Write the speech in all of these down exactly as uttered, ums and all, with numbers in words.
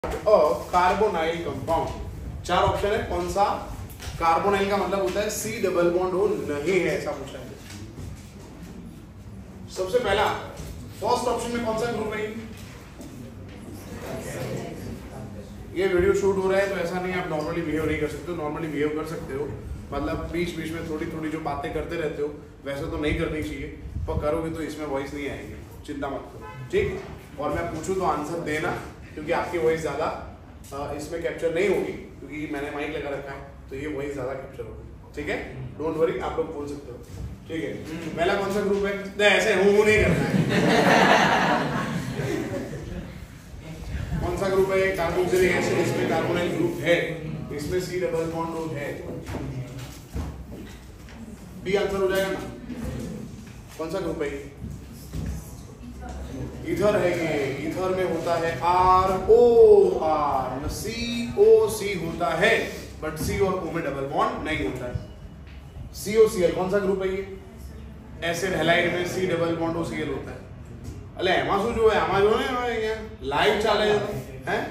Carbonyl compound. चार option है, कौन सा? कार्बोनाइल का मतलब होता है सी डबल बॉन्ड हो नहीं है, ऐसा पूछा है। सबसे पहला फर्स्ट ऑप्शन में कौन सा ग्रुप है? ये वीडियो शूट हो रहा है तो ऐसा नहीं आप नॉर्मली बिहेव नहीं कर सकते हो। नॉर्मली बिहेव कर सकते हो, मतलब बीच बीच में थोड़ी थोड़ी जो बातें करते रहते हो वैसे तो नहीं करनी चाहिए, पर करोगे तो इसमें वॉइस नहीं आएगी, चिंता मत करो, ठीक। और मैं पूछूं तो आंसर देना, क्योंकि आपकी वॉइस ज़्यादा इसमें कैप्चर नहीं होगी, क्योंकि मैंने माइक लगा रखा है तो ये वॉइस ज़्यादा कैप्चर होगी, ठीक है। डोंट वरी, आप लोग बोल सकते हो, ठीक है। पहला कौन सा ग्रुप है? नहीं, ऐसे हूँ हूँ नहीं करना है। कौन सा ग्रुप है? कार्बोक्सिलिक एसिड, इसमें कार्बोनाइल ग्रुप है, इसमें सी डबल बॉन्ड है। बी आंसर हो जाएगा ना। कौन सा ग्रुप है ये? इधर है ये, इधर में होता है are O are, C O सी होता है, बट सी और ओ में डबल बॉन्ड नहीं होता है। सी ओ सी एल कौन सा ग्रुप है ये? एसिड हैलाइड में C double bond O C L होता है। अले एमासु जो है, एमा जो है लाइव चाल है, हैं?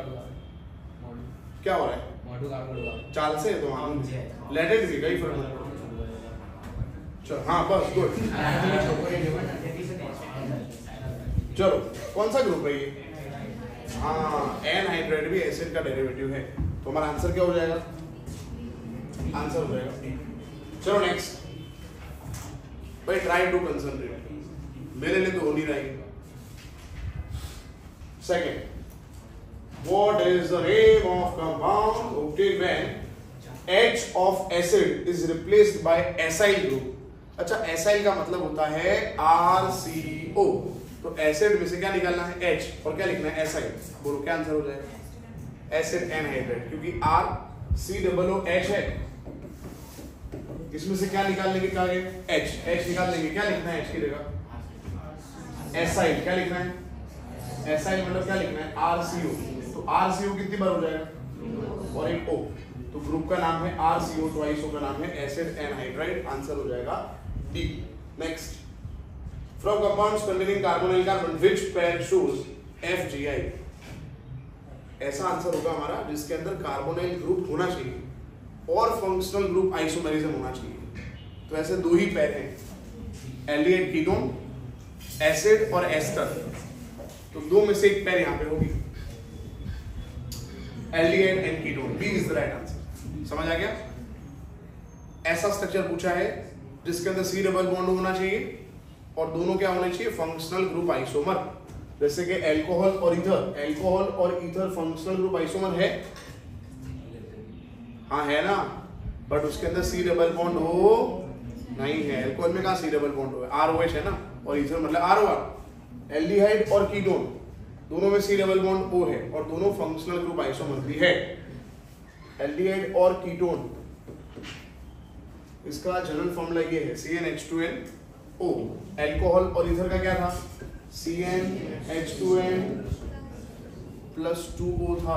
क्या हो रहा है? चाल से तो हाँ, लेट इट बी, कहीं फर्क नहीं पड़ता। चलो हाँ बस गुड। चलो कौन सा ग्रुप है ये? हाँ, एनहाइड्राइड भी एसिड का डेरिवेटिव है, तो हमारा आंसर क्या हो जाएगा? आंसर हो जाएगा। चलो नेक्स्ट भाई, ट्राई टू कंसंट्रेट, मेरे लिए तो हो नहीं रहा है। Second, what is the name of compound obtained when H of acid is replaced by acyl group? अच्छा, acyl का मतलब होता है आर सी ओ, तो एसिड में से क्या निकालना है? H, और क्या लिखना है? एसाइल। बोलो क्या आंसर हो जाएगा? एसिड एनहाइड्राइड, क्योंकि R C double O H है, इसमें से क्या निकालने की कहा गया? H, H निकाल लेंगे, क्या लिखना है H की जगह? एसाइल। क्या लिखना है? एसाइल मतलब क्या लिखना है? आर सी ओ, तो आर सी ओ कितनी बार हो जाएगा? और एक O, तो ग्रुप का नाम है R C O, twice O का नाम है एसिड एनहाइड्राइड, आंसर हो जाएगा D. Next, from compounds containing carbonyl carbon which pair shows F G I? ऐसा आंसर होगा हमारा जिसके अंदर कार्बोनाइल ग्रुप होना चाहिए और फंक्शनल ग्रुप आइसोमेरिज्म होना चाहिए। तो ऐसे दो ही पेयर हैं, एल्डिहाइड कीटोन, एसिड और एस्टर, तो दो में से एक पेयर यहां पे होगी, aldehyde and ketone. B is the right answer. समझ आ गया? ऐसा स्ट्रक्चर पूछा है जिसके अंदर सी डबल बॉन्ड होना चाहिए और दोनों क्या होने चाहिए? फंक्शनल ग्रुप आइसोमर, जैसे कि अल्कोहल और ईथर। अल्कोहल और ईथर फंक्शनल ग्रुप आइसोमर है, हाँ है ना, बट उसके अंदर सी डबल बॉन्ड हो नहीं है। अल्कोहल में कहाँ सी डबल बॉन्ड हो? आर ओ एच है ना, और ईथर मतलब आर ओ आर। एल्डिहाइड और कीटोन दोनों में सी डबल बॉन्ड ओ है और दोनों फंक्शनल ग्रुप आइसोमर भी है। एल्डिहाइड और कीटोन, इसका जनरल फॉर्मूला ये है C N H two N O. Alcohol और ईथर का क्या था? C N H two N plus two O था।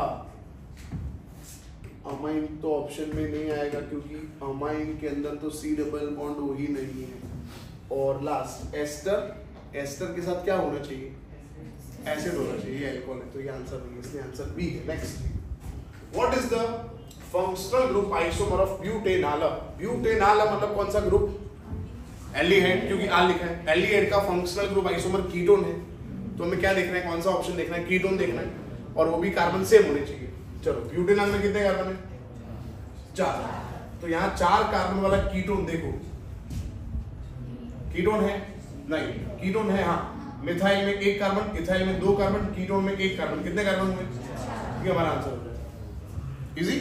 अमाइन तो ऑप्शन में नहीं आएगा क्योंकि अमाइन के अंदर तो सी डबल बॉन्ड हो ही नहीं है। और लास्ट एस्टर, एस्टर के साथ क्या होना चाहिए? एसिड होना चाहिए। अल्कोहल है तो ये आंसर नहीं है, इसलिए आंसर बी है। Next, what is the functional group isomer of butanal? Butanal मतलब कौन सा ग्रुप? एल्डिहाइड, क्योंकि आर लिखा है। एल्डिहाइड का फंक्शनल ग्रुप आइसोमर कीटोन है, तो हमें क्या देखना है? कौन सा ऑप्शन देखना है? कीटोन देखना है, और वो भी कार्बन सेम होने चाहिए। चलो, ब्यूटेनाल में कितने कार्बन है? चार, तो यहाँ चार कार्बन वाला कीटोन देखो, कीटोन है? नहीं, कीटोन है हाँ। मिथाइल में एक कार्बन, इथाइल में दो कार्बन, कीटोन में एक कार्बन, कितने कार्बन हुए? ये हमारा आंसर हो जाएगा। इजी।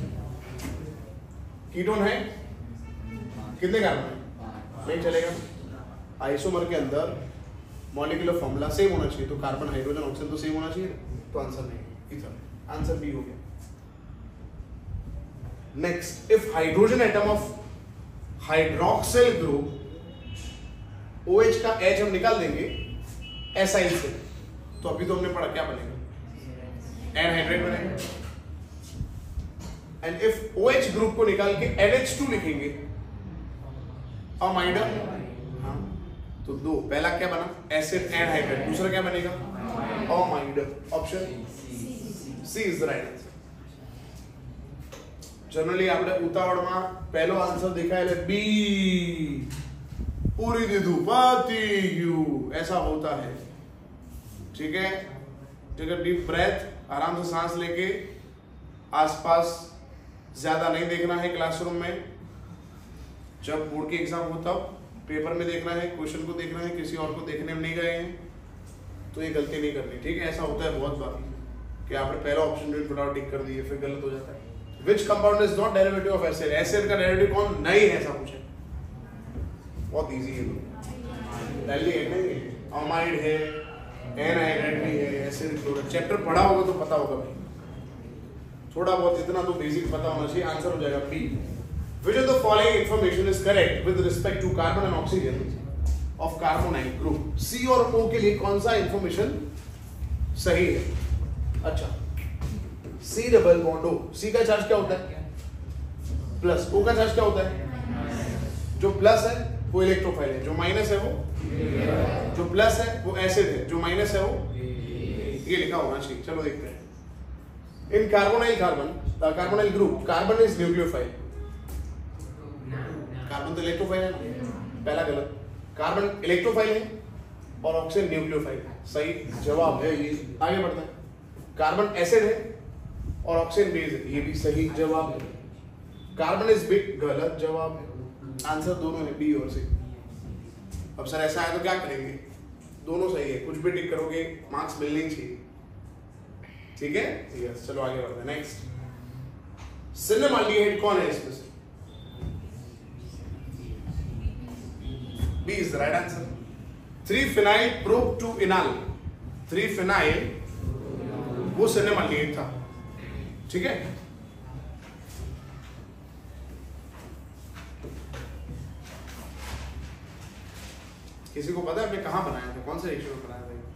कीटोन है, कितने कार्बन है? नहीं चलेगा। आइसोमर के अंदर मॉलिक्यूलर फॉर्मूला सेम होना चाहिए, तो कार्बन हाइड्रोजन ऑक्सीजन तो सेम होना चाहिए, तो आंसर नहीं, इथर। आंसर बी हो गया। Next, if hydrogen atom of hydroxyl group OH का H हम निकाल देंगे एसाइल से, तो अभी तो हमने पढ़ा क्या बनेगा? एनहाइड्राइड बनेगा। एंड इफ OH ग्रुप को निकाल के एन एच टू लिखेंगे, अमाइड, हाँ, तो दो, पहला क्या बना? एसिड एनहाइड्राइड, दूसरा क्या बनेगा? Amide. Option C is the right answer. Generally આપણે ઉતાવળમાં પહેલો આન્સર દેખાય એટલે બી પૂરી દીધું પતી ગયું ऐसा होता है. ठीक है, टेक अ डीप ब्रेथ, आराम से सांस लेके. आसपास ज्यादा नहीं देखना है क्लासरूम में. जब बोर्ड की एग्जाम हो तब पेपर में देखना है, क्वेश्चन को देखना है, किसी और को देखने में नहीं गए हैं तो ये गलती नहीं करनी. ठीक है, ऐसा होता है बहुत बार कि आपने पहला ऑप्शन जो फटाफट टिक कर दिए फिर गलत हो जाता है. Which compound is not derivative of acid? Acid का डेरिवेटिव कौन नहीं है, ऐसा पूछे. बहुत इजी है. पहले है नहीं, अमाइड है, एनाइड भी है, एसिड क्लोराइड. चैप्टर पढ़ा होगा तो पता होगा भाई. थोड़ा बहुत इतना तो बेसिक पता होना चाहिए. आंसर हो जाएगा B. Which of the following information is correct with respect to carbon and oxygen of carbonyl group? C और O के लिए कौन सा इंफॉर्मेशन सही है? अच्छा, C double bond O. C का चार्ज क्या होता है? प्लस. O का चार्ज क्या होता है? जो प्लस है वो इलेक्ट्रोफाइल है, जो माइनस है वो, जो प्लस है वो एसिड है, जो माइनस है वो, ये लिखा होना चाहिए. चलो देखते हैं. In carbonyl carbon carbonyl group, carbon is nucleophile. Carbon तो इलेक्ट्रोफाइल है, पहला गलत. कार्बन इलेक्ट्रोफाइल है और ऑक्सीजन न्यूक्लियोफाइल. सही जवाब है ये. आगे बढ़ते हैं. कार्बन एसिड है और ऑक्सीजन बेस है, ये भी सही जवाब है. कार्बन इज बिग, गलत जवाब है. आंसर दोनों है, बी और सी. अब सर ऐसा है तो क्या करेंगे? दोनों सही है, कुछ भी टिक करोगे मार्क्स मिलने चाहिए. ठीक है, यस. चलो आगे बढ़ते हैं. नेक्स्ट, सिनेमाल्डिहाइड कौन है इसमें से? B is the right answer. Three phenyl prop two enal. Three phenyl वो सिनेमाल्डिहाइड था. ठीक है, किसी को पता है आपने कहां बनाया था, कौन से रिएक्शन में बनाया था?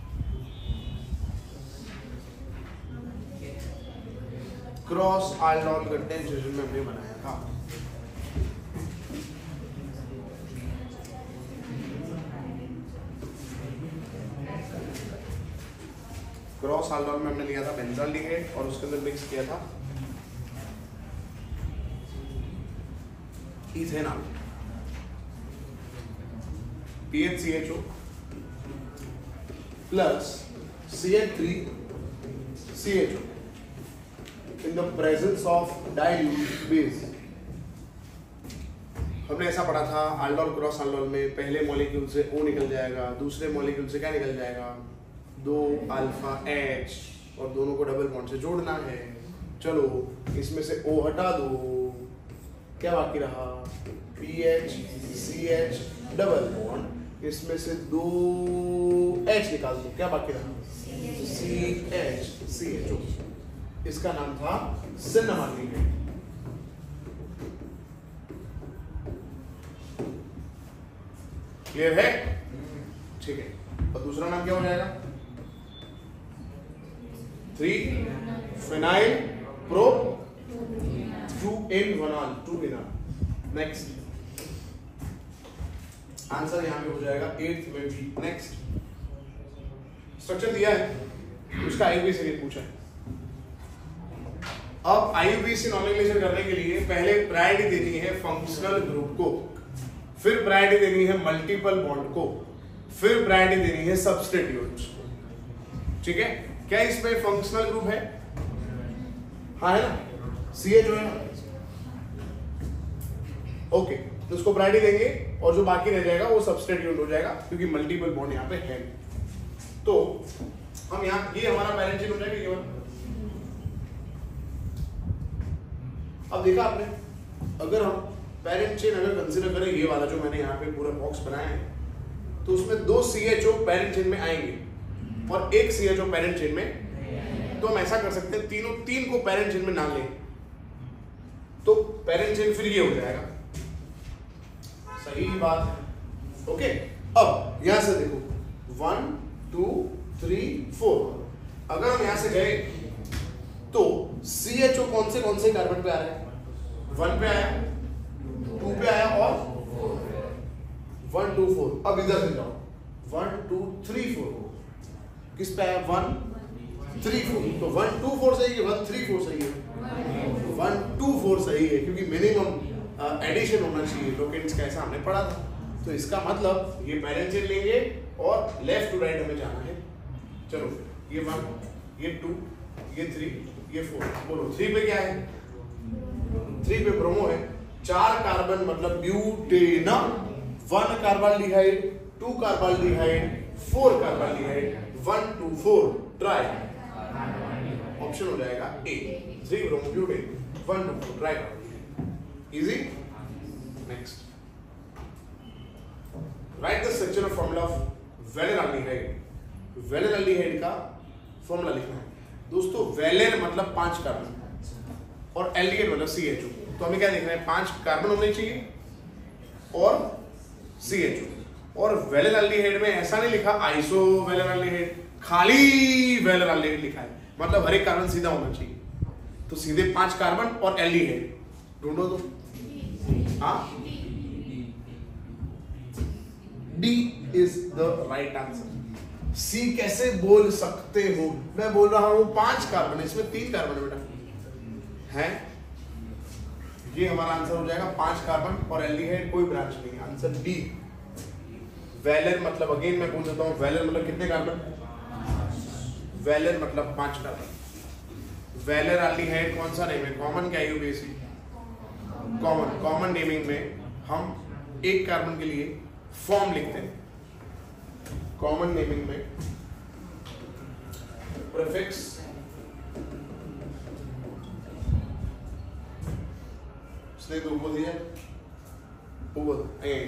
क्रॉस आल्डोल कंडेंसेशन में हमने बनाया था. क्रॉस आल्डोल में हमने लिया था बेंजाल्डिहाइड और उसके अंदर मिक्स किया था ethanol, P H C H O plus C H three C H O in the presence of dilute base. हमने ऐसा पढ़ा था आल्डोल क्रॉस आल्डोल में पहले मॉलिक्यूल से O निकल जाएगा, दूसरे मॉलिक्यूल से क्या निकल जाएगा? दो अल्फा H, और दोनों को डबल बॉन्ड से जोड़ना है. चलो इसमें से O हटा दो, क्या बाकी रहा? P H C H double bond. इसमें से दो H निकाल दो, क्या बाकी रहा? C H C H O. इसका नाम था सिनेमाल्डिहाइड. क्लियर है? ठीक है. और दूसरा नाम क्या हो जाएगा? Three phenyl prop two enal, two enal. Next answer यहां पे हो जाएगा एट्थ में भी. नेक्स्ट स्ट्रक्चर दिया है, उसका आईयूपीएसी ने पूछा है. अब आईयूपीएसी नॉमिनेशन करने के लिए पहले प्रायोरिटी देनी है फंक्शनल ग्रुप को, फिर प्रायोरिटी देनी है मल्टीपल बॉन्ड को, फिर प्रायोरिटी देनी है सब्स्टिट्यूट. ठीक है, क्या इसमें फंक्शनल ग्रुप है? हाँ है ना, सी एच ओ है ना. ओके, तो उसको प्रायोरिटी देंगे और जो बाकी रह जाएगा वो सब्स्टिट्यूट हो जाएगा क्योंकि मल्टीपल बॉन्ड यहाँ पे है. तो हम यहाँ, ये हमारा पैरेंट चेन हो जाएगा ये वाला. अब देखा आपने, अगर हम पैरेंट चेन अगर कंसीडर करें ये वाला जो मैंने यहाँ पे पूरा बॉक्स बनाया है, तो उसमें दो C H O parent chain में आएंगे और एक C H O parent chain में. तो हम ऐसा कर सकते हैं, तीनों तीन को पैरेंट चेन में ना लें तो पैरेंट चेन फिर ये हो जाएगा. सही बात है. ओके, अब यहां से देखो वन टू थ्री फोर. अगर हम यहां से गए तो सी एच ओ कौन से कौन से कार्बन पे आ रहे हैं? वन पे आया, टू पे आया और वन टू फोर. अब इधर से जाओ, वन टू थ्री फोर किस पे आया? वन थ्री फोर, तो वन टू फोर सही है, वन थ्री फोर सही है, वन टू फोर सही है, क्योंकि मिनिमम एडिशन होना चाहिए लोकेंट्स का, ऐसा हमने पढ़ा था। तो इसका मतलब ये बैलेंस चेन लेंगे और लेफ्ट टू राइट हमें जाना है। चलो ये वन, ये टू, ये थ्री, ये फोर, बोलो थ्री पे क्या है? थ्री पे ब्रोमो है, चार कार्बन मतलब ब्यूटेनम, one carbaldehyde, two carbaldehyde, four carbaldehyde, one two four tri, option हो जाएगा A, three bromo butane, one two four tri. Easy. Next, write the structure of formula of valeraldehyde. Valeraldehyde का formula लिखना है दोस्तों। वेलेर मतलब पांच कार्बन और aldehyde मतलब सी एच ओ। तो हमें क्या लिखना है? पांच कार्बन होने चाहिए और सी एच ओ। और वेलेराल्डिहाइड में ऐसा नहीं लिखा आइसो वेलेराल्डिहाइड, खाली वेलेराल्डिहाइड लिखा है, मतलब हर एक कार्बन सीधा होना चाहिए। तो सीधे पांच कार्बन और एल्डिहाइड ढूंढो तो। हाँ, D is the right answer. C कैसे बोल सकते हो? मैं बोल रहा हूं पांच कार्बन, इसमें तीन कार्बन है बेटा, है ये हमारा आंसर हो जाएगा, पांच कार्बन और एल्डिहाइड कोई ब्रांच नहीं, आंसर डी। वेलेर मतलब अगेन मैं बोल देता हूं, वेलेर मतलब कितने कार्बन? वेलेर मतलब पांच कार्बन। वेलेराल्डिहाइड कौन सा नेम है? कॉमन क्या है? Basic common. कॉमन नेमिंग में हम एक कार्बन के लिए फॉर्म लिखते हैं। कॉमन नेमिंग में प्रीफिक्स इसलिए तो ऊपर दिया ऊपर ए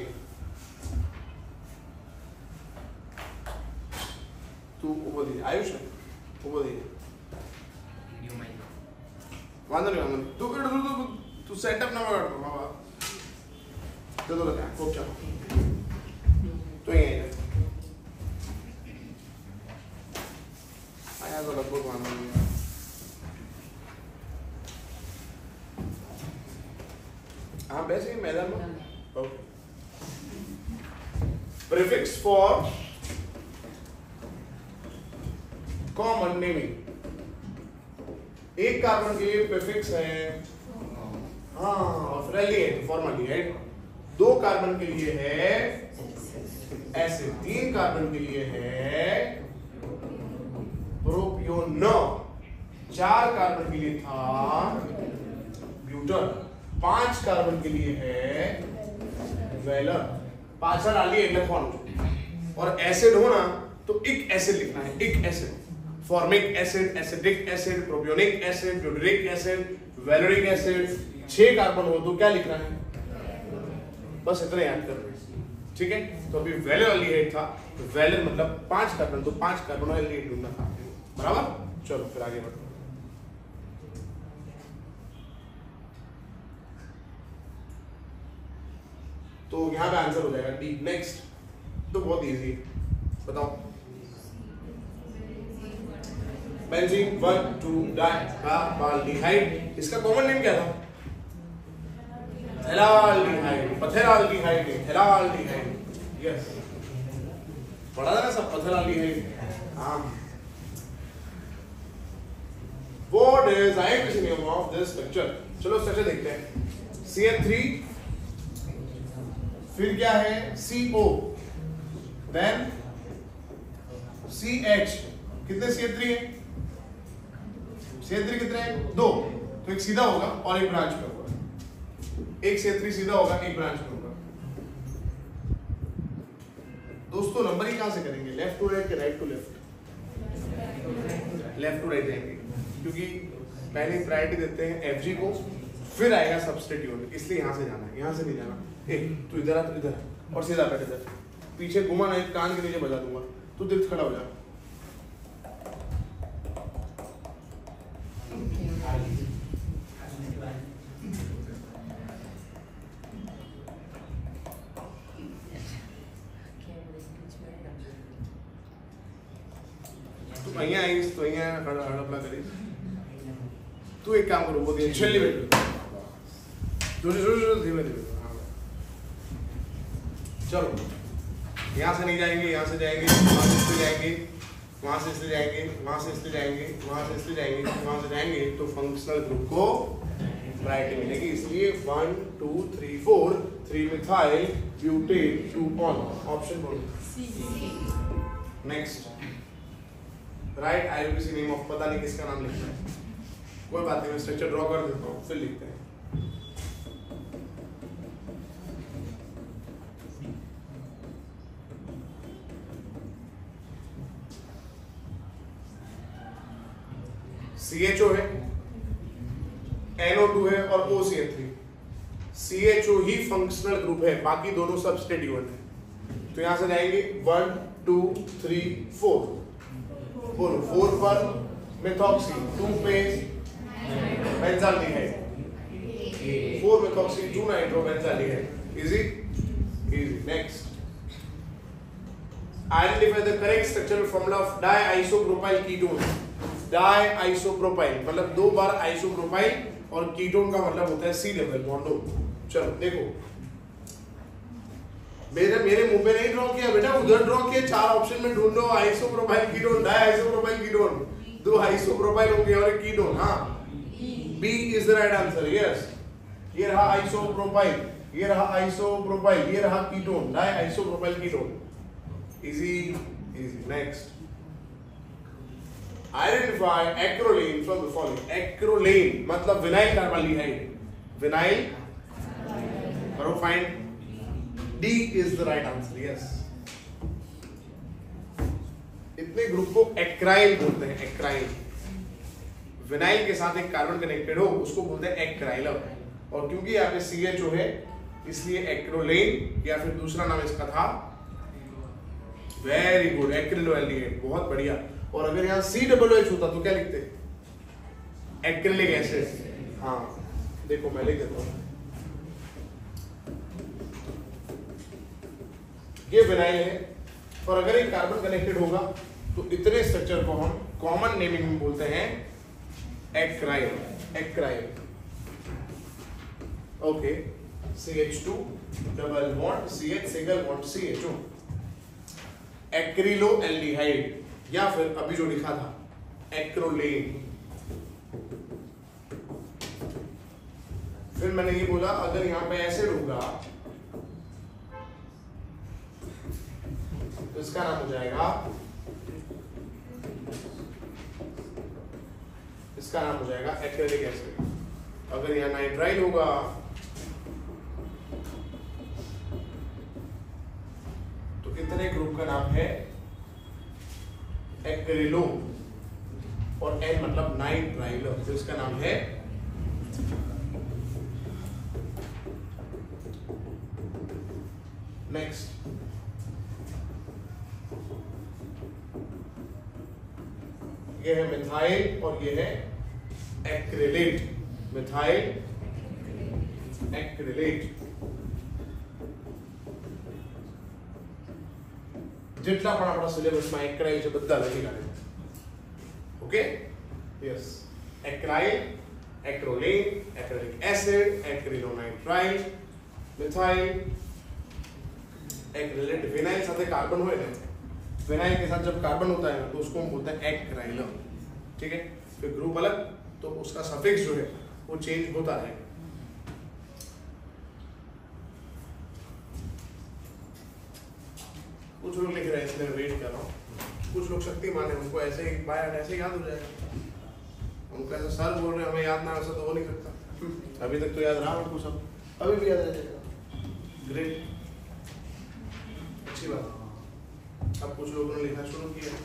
तू ऊपर दिया आयुष ऊपर दिया वांदो नहीं वांदो तू कर तू तू तू सेटअप ना कर बाबा तो तो लगा खूब चलो तो ये आया तो लगभग वांदो नहीं। हाँ वैसे ही मैदान में okay. Prefix for common naming, एक कार्बन के लिए प्रीफिक्स है हाँ और फिर एल्डिहाइड फॉर्मल्डिहाइड, दो कार्बन के लिए है एसिड, तीन कार्बन के लिए है प्रोपियोनॉल, चार कार्बन के लिए था ब्यूटर, पांच कार्बन के लिए है वेलर, पांच एल्डिहाइड फॉर्म। और एसिड हो ना तो एक एसिड लिखना है, एक acid, formic acid, acidic acid, propionic acid, butyric acid, valeric acid. छह कार्बन हो तो क्या लिखना है? बस इतना याद कर रहे हैं, ठीक है। तो अभी वेलर एल्डिहाइड था, तो वेलर मतलब पांच कार्बन, तो पांच कार्बन और एल्डिहाइड ढूंढना था, बराबर। चलो फिर आगे बढ़ो। तो यहां पे आंसर हो जाएगा डी। नेक्स्ट तो बहुत इजी, बताओ। बेंजीन वन टू डाइकार्बोल्डिहाइड, इसका कॉमन नेम क्या था? थेराल्डिहाइड, पथेराल्डिहाइड, थेराल्डिहाइड। यस, पढ़ा था ना सब पथेराल्डिहाइड। हाँ, what is identity name of this structure? चलो स्ट्रक्चर देखते हैं। सी एन थ्री, फिर क्या है? C O, then C H. कितने सी एन थ्री है? सी एन थ्री कितने हैं? दो, तो एक सीधा होगा और एक ब्रांच पे होगा। एक सी एन थ्री सीधा होगा, एक ब्रांच पे होगा। दोस्तों नंबरिंग कहां से करेंगे? लेफ्ट टू राइट के right to left? Left to right जाएंगे, क्योंकि पहले प्रायोरिटी देते हैं एफजी को, फिर आएगा सब्स्टिट्यूट, इसलिए यहां से जाना है, यहां से नहीं जाना। ए तू इधर आ, तू इधर आ, और सीधा बैठ इधर, पीछे घुमा नहीं, कान के नीचे बजा दूंगा, तू दिल खड़ा हो जा। तू અહીંયા આવીશ તો અહીંયા હડપલા કરીશ। तू एक काम करो, वो दिन छेली बैठ जोर जोर जोर धीमे धीमे। चलो यहाँ से नहीं जाएंगे, यहाँ से जाएंगे, वहाँ से जाएंगे, वहां से इसलिए जाएंगे, वहां से इसलिए जाएंगे, वहां से इसलिए जाएंगे, वहां से जाएंगे तो फंक्शनल ग्रुप को वैरायटी मिलेगी। इसलिए one two three four, three methyl butane two one, option बोलो। Next, right IUPAC name of, पता नहीं किसका नाम लिखना है, कोई बात नहीं, मैं स्ट्रक्चर ड्रॉ कर देता हूँ फिर लिखते हैं। सी एच ओ है, एन ओ टू है और O C H three. C H O ही फंक्शनल ग्रुप है, बाकी दोनों सब्स्टिट्यूएंट है। तो यहां से जाएंगे वन टू थ्री फोर, बोलो फोर पर मेथॉक्सी, टू पे benzaldehyde, four methoxy two nitro benzaldehyde. Easy easy. Next, identify the correct structural formula of diisopropyl ketone. Diisopropyl मतलब दो बार आइसोप्रोपाइल, और कीटोन का मतलब होता है सी डबल बॉन्ड। चलो देखो, मेरे मेरे मुंह पे नहीं ड्रॉ किया बेटा, उधर ड्रॉ किया। चार ऑप्शन में ढूंढो, आइसोप्रोपाइल कीटोन, डाइआइसोप्रोपाइल कीटोन, दो आइसोप्रोपाइल होंगे और एक कीटोन। हाँ, B is the right answer. Yes, ये रहा आइसोप्रोपाइल, ये रहा आइसोप्रोपाइल, ये रहा ketone, diisopropyl ketone. Easy easy. Next, identify acrolein from the following. Acrolein मतलब विनाइल कार्बाल्डिहाइड, विनाइल करो find. D is the right answer. Yes, इतने ग्रुप को एक्राइल बोलते हैं, एक्राइल। विनाइल के साथ एक कार्बन कनेक्टेड हो उसको बोलते हैं एक्राइलम। और क्योंकि यहाँ पे सी एच ओ है इसलिए एक्रोलेन, या फिर दूसरा नाम इसका था, वेरी गुड, एक्रिलोएल्डिहाइड, बहुत बढ़िया। और अगर यहाँ सी डबल एच होता तो क्या लिखते? Acrylic acid. हाँ देखो मैं लिख देता हूँ, ये विनाइल है, और अगर एक कार्बन कनेक्टेड होगा तो इतने स्ट्रक्चर को हम कॉमन नेमिंग में बोलते हैं acryl, acryl. Okay, C H two double bond C H single bond C H O, acrylaldehyde, या फिर अभी जो लिखा था एक्रोलेन। फिर मैंने ये बोला अगर यहां पे एसिड होगा तो इसका नाम हो जाएगा, इसका नाम हो जाएगा एक्रिलिक एसिड। अगर यहां नाइट्राइल होगा तो कितने ग्रुप का नाम है? एक्रिलो, और एन मतलब नाइट्राइल, तो इसका नाम है नेक्स्ट। ये है मिथाइल और ये है एक्रिलेट, मिथाइल एक्रिलेट। જેટલા પણ આપણા સિલેબસમાં એક્રાઇલ છે બધા લખી કાઢે। Okay, yes, acryl, acrolein, acrylic acid, acrylonitrile, methyl, acrylate. Vinyl साथ कार्बन हो ना, विनाइल के साथ जब कार्बन होता है ना तो उसको हम बोलते हैं एक्राइलम। ठीक है, फिर ग्रुप अलग तो उसका सफिक्स जो है वो चेंज होता है। कुछ लोग लिख रहे हैं इसलिए वेट कर रहा हूँ। कुछ लोग शक्तिमान है, उनको ऐसे ही बाय ऐसे याद हो जाएगा। उनको ऐसा सर बोल रहे हैं हमें याद ना, ऐसा तो हो नहीं सकता। अभी तक तो याद रहा उनको सब, अभी भी याद रह जाएगा। ग्रेट, अच्छी बात। अब कुछ लोगों ने लिखना शुरू किया।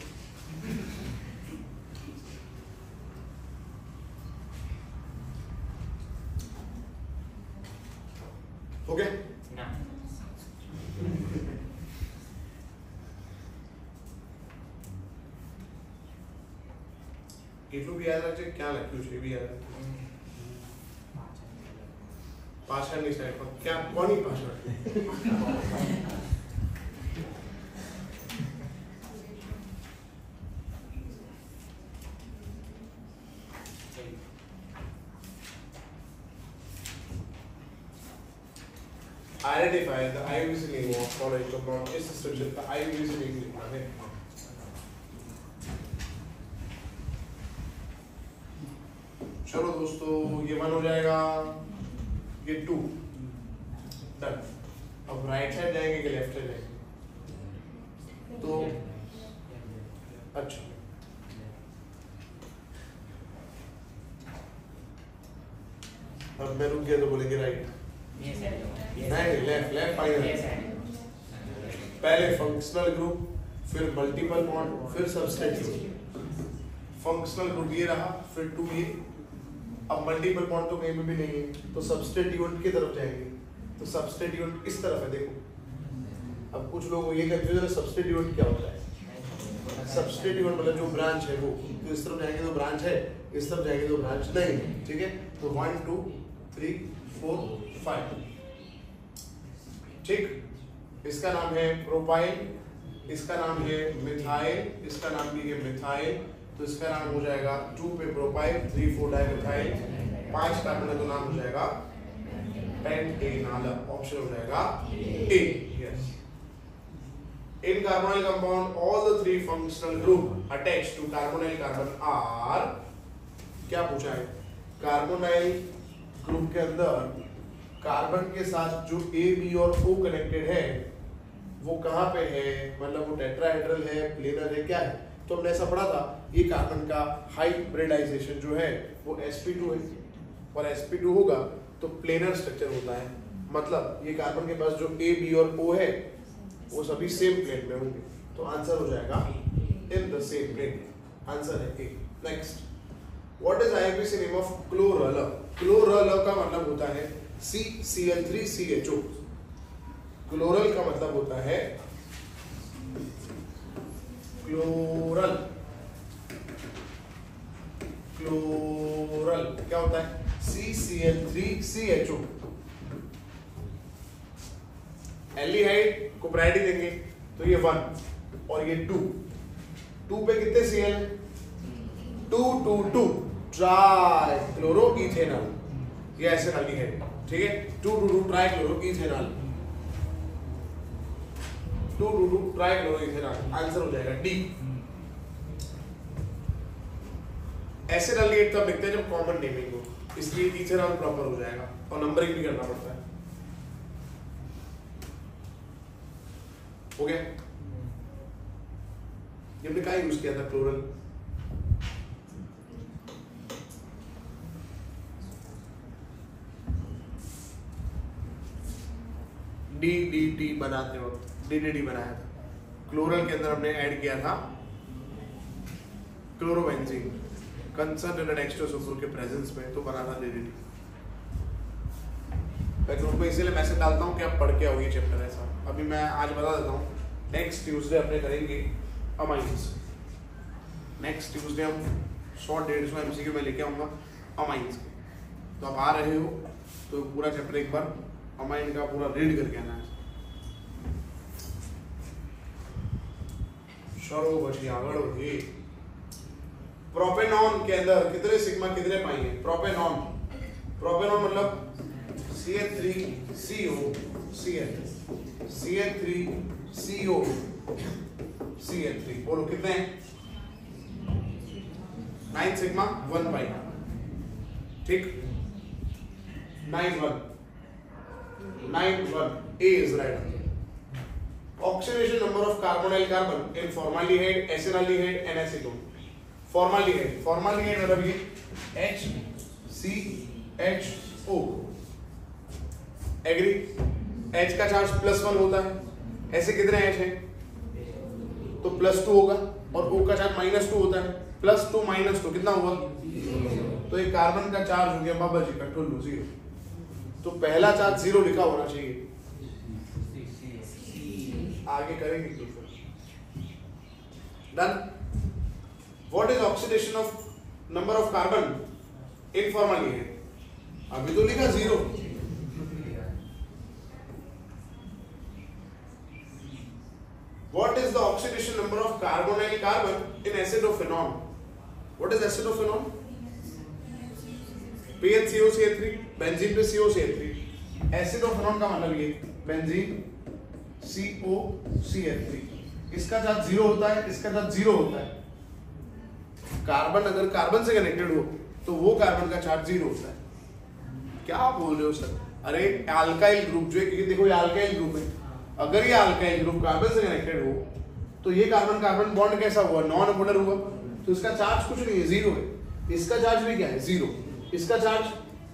ओके ना, એટલું બી યાદ રાખજે ક્યાં લખ્યું છે એ બી યાદ રાખજે। પાછળની સાઈડ પર ક્યાં, કોની પાછળ? Identify the I U V C name of following compound। इस स्ट्रक्चर का I U V C name लिखना है। चलो दोस्तों, ये वन हो जाएगा, ये टू, डन। अब राइट साइड जाएंगे कि लेफ्ट साइड जाएंगे? तो अच्छा, अब मैं रुक गया तो बोलेंगे राइट, नहीं लेफ्ट, लेफ्ट फाइनल। पहले फंक्शनल ग्रुप, फिर मल्टीपल बॉन्ड, फिर सबस्टिट्यूट। फंक्शनल ग्रुप ये रहा, फिर टू ये। अब मल्टीपल बॉन्ड तो कहीं पे भी नहीं है, तो सबस्टिट्यूट की तरफ जाएंगे। तो सबस्टिट्यूट इस तरफ है, देखो। अब कुछ लोग ये कंफ्यूजन है, सबस्टिट्यूट क्या होता है? सबस्टिट्यूट मतलब जो ब्रांच है वो, तो इस तरफ जाएंगे तो ब्रांच है, इस तरफ जाएंगे तो ब्रांच नहीं, ठीक है। तो one two three four five, ठीक। इसका नाम है प्रोपाइल, इसका नाम है मिथाइल, इसका नाम भी है मिथाइल, तो इसका नाम हो जाएगा टू पे प्रोपाइल, थ्री फोर डाइमिथाइल, पांच कार्बन है तो नाम हो जाएगा पेंटेनॉल। ऑप्शन हो जाएगा A, yes. In carbonyl compound, all the three functional group attached to carbonyl carbon are, क्या पूछा है? कार्बोनाइल ग्रुप के अंदर कार्बन के साथ जो A, B और O कनेक्टेड है वो कहाँ पे है? मतलब वो टेट्राहेड्रल है, प्लेनर है, क्या है? तो हमने ऐसा पढ़ा था, ये कार्बन का हाइब्रिडाइजेशन जो है वो एस पी टू है, और एस पी टू होगा तो प्लेनर स्ट्रक्चर होता है। मतलब ये कार्बन के पास जो A, B और O है वो सभी सेम प्लेन में होंगे, तो आंसर हो जाएगा in the same plane. Answer है A. Next, what is IUPAC name of chloral? Chloral का मतलब होता है C C L three C H O. Chloral का मतलब होता है क्लोरल, क्लोरल क्या होता है? C C L three C H O. Aldehyde को प्रायोरिटी देंगे तो ये वन और ये टू, टू पे कितने C L? Two two two, trichloro ethanol, ये ऐसे एल्डिहाइड, ठीक है। Two two two trichloro ethanol, two two two trichloro ethanol, answer हो जाएगा डी। एसिड एल्डिहाइड तब लिखते हैं जब कॉमन नेमिंग हो, इसलिए इथेनॉल प्रॉपर हो जाएगा और नंबरिंग भी करना पड़ता है। हो गया? ये हमने क्या यूज किया था? क्लोरल। डी डी टी बनाते वक्त डी डी टी बनाया था। क्लोरल के अंदर हमने ऐड किया था क्लोरोबेंजीन, कंसंट्रेटेड एक्स्ट्रासल्फर के प्रेजेंस में, तो बना था डी डी टी। मैं ग्रुप में इसीलिए मैसेज डालता हूँ कि आप पढ़ के आओ ये चैप्टर ऐसा। अभी मैं आज बता देता हूँ, नेक्स्ट ट्यूसडे अपने करेंगे अमाइंस। नेक्स्ट ट्यूसडे हम शॉर्ट डेढ़ सौ एमसीक्यू में लेके आऊँगा अमाइंस के, तो आप आ रहे हो तो पूरा चैप्टर एक बार अमाइन का पूरा रीड करके आना है। चलो बच्चे आगे बढ़िए। प्रोपेनॉन के अंदर कितने सिग्मा कितने पाई हैं? प्रोपेनॉन, प्रोपेनॉन मतलब C H three C O C H, C H three C O C H three, बोलो कितने हैं? नाइन सिग्मा वन पाई, ठीक। Nine one, nine one, A is right. Oxidation number of carbonyl carbon in formaldehyde, acetaldehyde and acetone. Formaldehyde, formaldehyde मतलब ये H C H O, agree? H का charge plus one होता है, ऐसे कितने H हैं? तो प्लस टू होगा, और O का चार्ज माइनस टू होता है, प्लस टू माइनस टू कितना हुआ? तो एक कार्बन का चार्ज हो गया बाबा जी का टोटल जीरो, तो पहला चार्ज जीरो लिखा होना चाहिए। आगे करेंगे तो फिर done. What is oxidation of number of carbon in formaldehyde? अभी तो लिखा zero. What is the oxidation number of carbonyl carbon in acidophenone? What is acidophenone? P H C O C H three, benzene पे C O C H three. Acidophenone का मतलब ये benzene C O C H three. इसका charge zero होता है, इसका charge zero होता है। कार्बन अगर कार्बन से कनेक्टेड हो तो वो कार्बन का चार्ज जीरो होता है। क्या बोल रहे हो सर? अरे अल्काइल ग्रुप जो है, क्योंकि देखो ये अल्काइल ग्रुप है, अगर ये अल्काइल ग्रुप कार्बन से कनेक्टेड हो तो ये कार्बन कार्बन बॉन्ड कैसा हुआ? नॉन पोलर हुआ, तो इसका चार्ज कुछ नहीं है, जीरो है। इसका चार्ज भी क्या है? जीरो। इसका चार्ज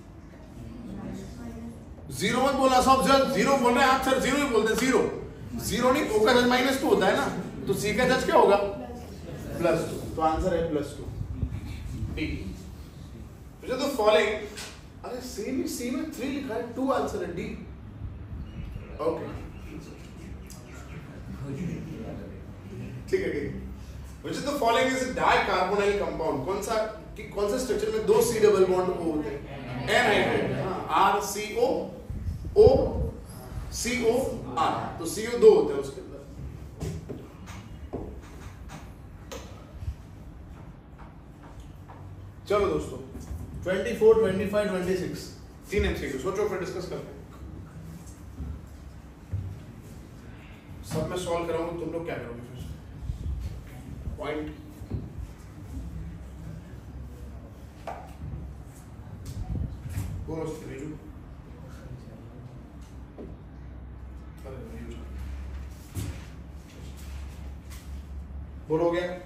जीरो मत बोला सब, जब जीरो बोल रहे हैं आप सर, जीरो ही बोलते हैं, जीरो जीरो नहीं, ओ का चार्ज माइनस टू होता है ना, तो सी का चार्ज क्या होगा? Plus two. तो आंसर है प्लस टू, डी। तो फॉलोइंग, अरे सेम ही सी में थ्री लिखा है, टू आंसर है, डी। ओके ठीक है, ठीक है। Which of the following is a dicarbonyl compound? कौन सा कि कौन सा स्ट्रक्चर में दो सी डबल बॉन्ड ओ होते हैं? एनहाइड्रेट, हाँ, are C O, O C O are, तो सी ओ दो होते हैं उसके अंदर। चलो दोस्तों, चौबीस, पच्चीस, छब्बीस तीन एमसीक्यू सोचो, फिर डिस्कस करते हैं। सब मैं सॉल्व कराऊंगा, तुम लोग क्या करोगे? पॉइंट बोल हो गया?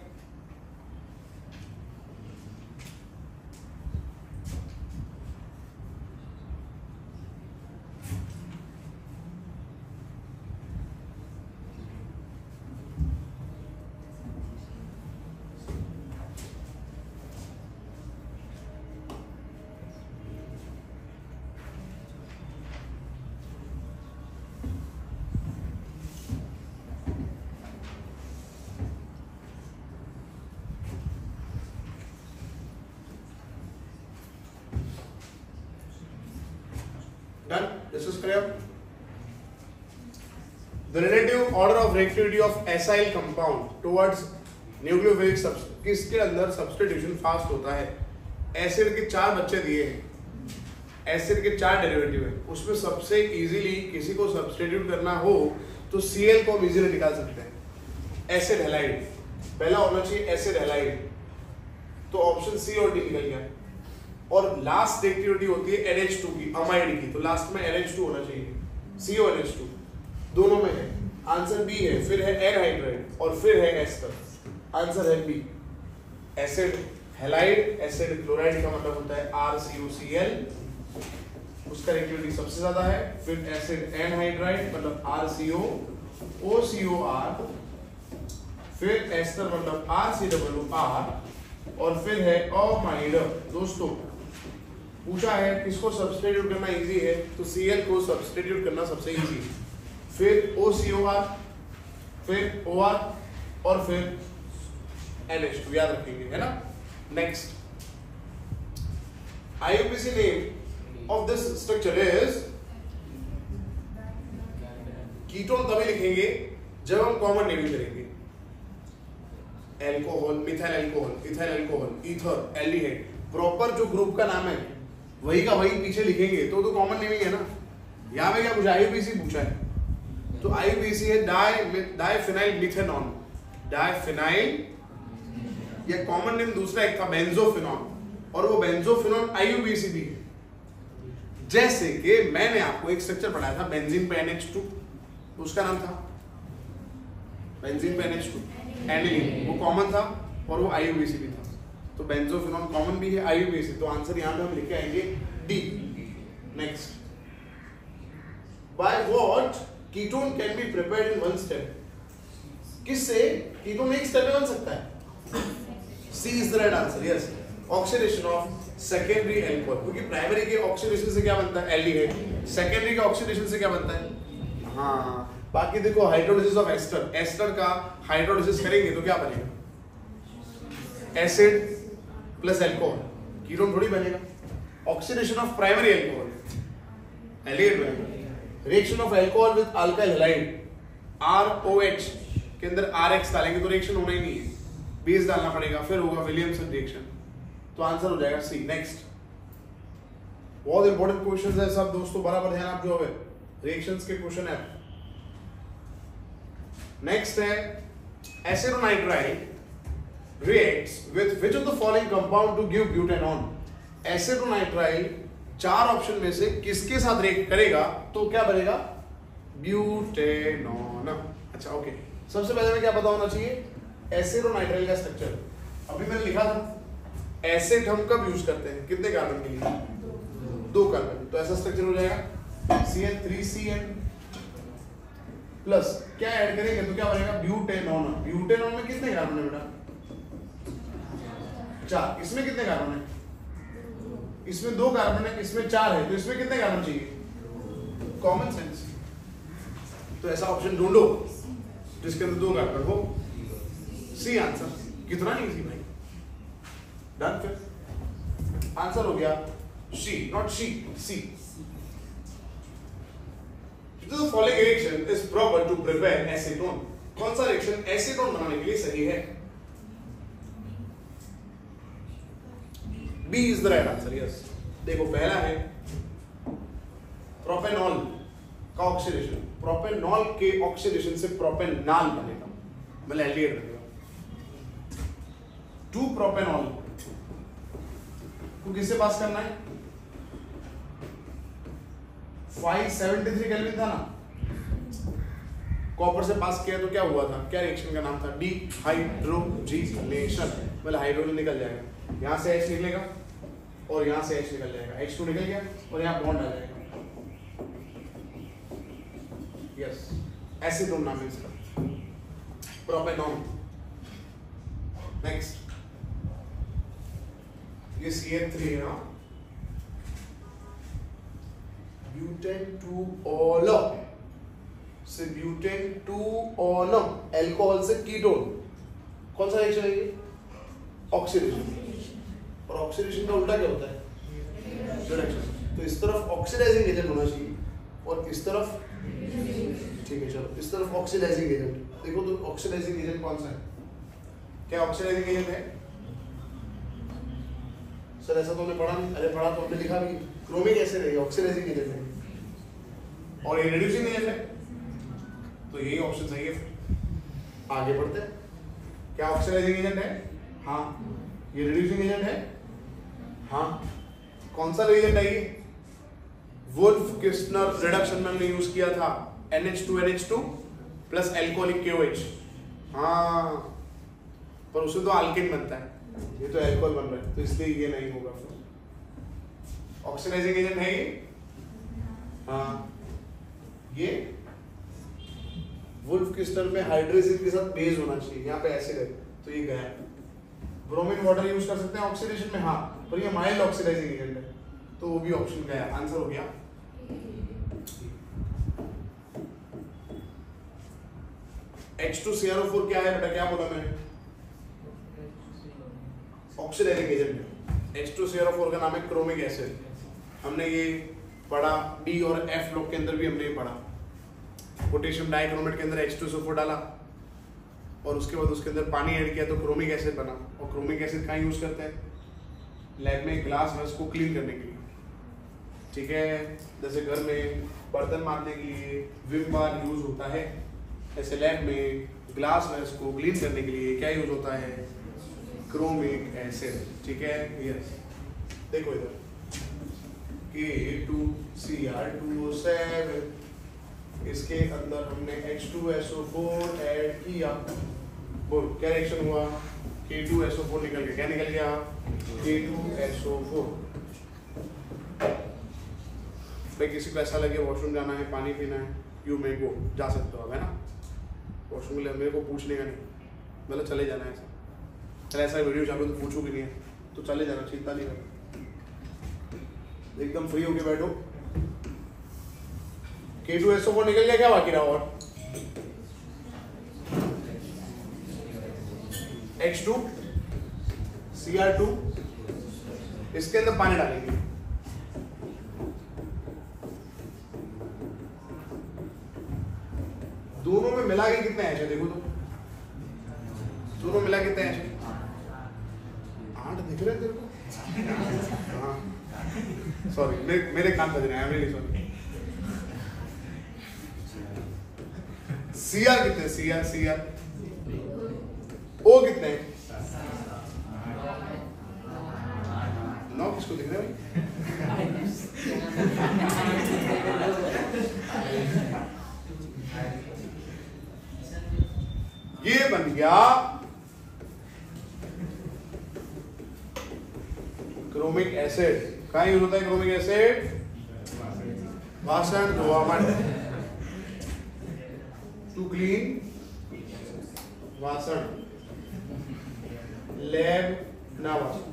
Done? Discuss करें। The relative order of reactivity of acyl compound towards nucleophilic substrate, किसके अंदर substitution fast होता है? एसिड के चार बच्चे दिए हैं, एसिड के चार डेरिवेटिव है, उसमें सबसे इजीली किसी को सब्सटीट्यूट करना हो तो Cl को हम इजीली निकाल सकते हैं। एसिड हैलाइड पहला होना चाहिए, एसिड हैलाइड, तो ऑप्शन सी और डी निकल गया। और लास्ट रिएक्टिविटी होती है एन एच टू की, अमाइड की, तो लास्ट में एन एच टू होना चाहिए, C O N H two दोनों में है। आंसर बी है, फिर है एनहाइड्राइड और फिर है एस्टर। आंसर है B, acid halide, acid chloride का मतलब होता है R C O C L, उसका रिएक्टिविटी सबसे ज्यादा है। फिर एसिड एनहाइड्राइड मतलब R C O O C O R, फिर एस्टर मतलब आर सी डब्ल्यू आर, और फिर है अमाइड। दोस्तों पूछा है किसको सब्स्टिट्यूट करना इजी है, तो Cl को सब्स्टिट्यूट करना सबसे इजी है। फिर O C O R, फिर O R और फिर N H टू, याद रखेंगे, है ना। Next, I U P A C name of this structure is, ketone तभी लिखेंगे जब हम कॉमन नेमिंग करेंगे। Alcohol, methyl alcohol, ethyl alcohol, ether, aldehyde, proper जो ग्रुप का नाम है वही का वही पीछे लिखेंगे, तो तो कॉमन नेमिंग है ना। यहाँ पे क्या पूछा? आईयूपीसी पूछा है, तो आईयूपीसी है डाई डाइफिनाइल मिथेनॉन, डाइफिनाइल, ये कॉमन नेम दूसरा एक था बेंजोफिनॉन, और वो बेंजोफिनॉन आईयूपीसी भी है। जैसे कि मैंने आपको एक स्ट्रक्चर पढ़ाया था बेंजीन पे एन एच टू, उसका नाम था बेंजीन पे एन एच टू, एनिलीन, वो कॉमन था और वो आईयूपीसी भी था, तो बेंजोफिनॉन कॉमन भी है, आईयूपीसी, तो आंसर यहां पे हम लिख के आएंगे D. Next, by what ketone can be prepared in one step, किससे कीटोन एक स्टेप में बन सकता है? C is the right answer, yes, oxidation of secondary alcohol, क्योंकि प्राइमरी के ऑक्सीडेशन से क्या बनता है? एल्डिहाइड, सेकेंडरी के ऑक्सीडेशन से क्या बनता है? हाँ, बाकी देखो हाइड्रोलिसिस ऑफ एस्टर, एस्टर का हाइड्रोलिसिस करेंगे तो क्या बनेगा? एसिड प्लस अल्कोहल, कीटोन थोड़ी बनेगा। Oxidation of primary alcohol, aldehyde बनेगा। Reaction of alcohol with alkyl halide, R O H के अंदर आर एक्स डालेंगे तो रिएक्शन होना ही नहीं है, बेस डालना पड़ेगा, फिर होगा विलियमसन रिएक्शन, तो आंसर हो जाएगा सी। नेक्स्ट, बहुत इंपॉर्टेंट क्वेश्चंस है सब दोस्तों, बराबर ध्यान आप जो है रिएक्शंस के क्वेश्चन है। नेक्स्ट है एसिडोनाइट्राइल reacts with which of the following compound to give butanol? एसिटोनाइट्राइल चार ऑप्शन में से किसके साथ रिएक्ट करेगा तो क्या बनेगा? ब्यूटेनॉन। अच्छा ओके, सबसे पहले हमें क्या पता होना चाहिए? एसिटोनाइट्राइल का स्ट्रक्चर। अभी मैंने लिखा था एसिड हम कब यूज करते हैं? कितने कार्बन के लिए? दो कार्बन। तो ऐसा स्ट्रक्चर हो जाएगा C N three C N plus क्या ऐड करेंगे तो क्या बनेगा? ब्यूटेनॉन। ब्यूटेनॉन में कितने कार्बन है बेटा? चार। इसमें कितने कार्बन है? इसमें दो कार्बन है, इसमें चार है, तो इसमें कितने कार्बन चाहिए? Common sense. तो ऐसा ऑप्शन ढूंढो जिसके अंदर दो कार्बन हो। C answer. कितना इजी भाई। डन। फिर आंसर हो गया C, not she, C. The following reaction is proper to prepare acetone. कौन सा रिएक्शन एसीटोन बनाने के लिए सही है? B is the right answer. Yes. देखो पहला है प्रोपेनॉल का ऑक्सीडेशन। प्रोपेनॉल के ऑक्सीडेशन से प्रोपेनॉल बनेगा, मतलब एल्डिहाइड बनेगा। टू प्रोपेनॉल को किससे पास करना है? फाइव सेवेंटी थ्री केल्विन था ना, कॉपर से पास किया तो क्या हुआ था? क्या रिएक्शन का नाम था? डिहाइड्रोजिनेशन। मतलब हाइड्रोजन निकल जाएगा, यहां से H निकलेगा और यहां से H निकल जाएगा, H टू निकल गया और यहां बॉन्ड आ जाएगा। यस, एसीटोन नाम है इसका, प्रोपेनॉन। नेक्स्ट, ये सी एच थ्री है ना, ब्यूटेन टू ऑल से ब्यूटेन टू ऑन अल्कोहल से कीटोन। कौन सा रिएक्शन है ये? ऑक्सीडेशन। और ऑक्सीडेशन का उल्टा क्या होता है? रिडक्शन। तो इस तरफ ऑक्सीडाइजिंग एजेंट होना चाहिए और इस तरफ, ठीक है चलो, इस तरफ ऑक्सीडाइजिंग एजेंट। देखो तो ऑक्सीडाइजिंग एजेंट कौन सा है? क्या ऑक्सीडाइजिंग एजेंट है? सर ऐसा तो हमने पढ़ा नहीं। अरे पढ़ा तो हमने लिखा भी, क्रोमिक एसिड है, ऑक्सीडाइजिंग एजेंट है और ये रिड्यूसिंग एजेंट है, तो यही ऑप्शन सही है। आगे बढ़ते हैं। क्या ऑक्सीडाइजिंग एजेंट है? हाँ। ये रिड्यूसिंग एजेंट है? हाँ। कौन सा एजेंट है ये? वुल्फ किस्नर रिडक्शन में हमने यूज किया था N H two N H two plus alcoholic K O H. हाँ, पर उससे तो अल्केन बनता है, ये तो अल्कोहल बन रहा है, तो इसलिए ये नहीं होगा। ऑक्सीडाइजिंग एजेंट है ये? हाँ। ये वुल्फ क्रिस्टल में हाइड्रोजन के साथ बेस होना चाहिए, यहाँ पे एसिड है तो ये गया। ब्रोमीन वाटर यूज कर सकते हैं ऑक्सीडेशन में, हाँ, पर ये माइल्ड ऑक्सीडाइजिंग एजेंट है तो वो भी ऑप्शन गया। आंसर हो गया H two C R O four. क्या है बेटा? क्या बोला मैंने? ऑक्सीडाइजिंग एजेंट है। H two C R O four का नाम है क्रोमिक एसिड। हमने ये पढ़ा, डी और एफ लोग के अंदर भी हमने ये पढ़ा। पोटेशियम डाइक्रोमेट के अंदर H two S O four डाला और उसके बाद उसके अंदर पानी ऐड किया तो क्रोमिक एसिड बना। और क्रोमिक एसिड कहाँ यूज करते हैं? लैब में ग्लास वेल्स को क्लीन करने के लिए, ठीक है। जैसे घर में बर्तन मारने के लिए विम बार यूज होता है, ऐसे लैब में ग्लास वेल्स को क्लीन करने के लिए क्या यूज होता है? क्रोमिक एसिड, ठीक है। यस, देखो इधर K two C R two O seven, इसके अंदर हमने H two S O four add किया, बोल क्या रिएक्शन हुआ? के टू एस ओ फोर निकल गया। क्या निकल गया? के टू एस ओ फोर। भाई किसी को ऐसा लगे वॉशरूम जाना है, पानी पीना है, यू मे गो, जा सकते हो, है ना। वॉशरूम के लिए मेरे को पूछने का नहीं, मतलब चले जाना है। ऐसा चल ऐसा वीडियो चालू तो पूछो भी नहीं है, तो चले जाना, चिंता नहीं करना, एकदम फ्री होके बैठो। के टू एस ओ फोर निकल गया, क्या बाकी रहा? और H two C R two, इसके अंदर पानी डालेंगे। दोनों में मिला के कितने एच है देखो तो, दोनों मिला कितने एच है? आठ दिख रहे तेरे को? हाँ सॉरी, मेरे मेरे कान बज रहे हैं, रियली सॉरी। सी आर कितने? सी आर सी आर ओ कितने? नौ किसको को दिख रहा है ये बन गया क्रोमिक एसिड। कहाँ यूज होता है क्रोमिक एसिड? वासन धोवामन, टू क्लीन वासन, लैब ना वासन,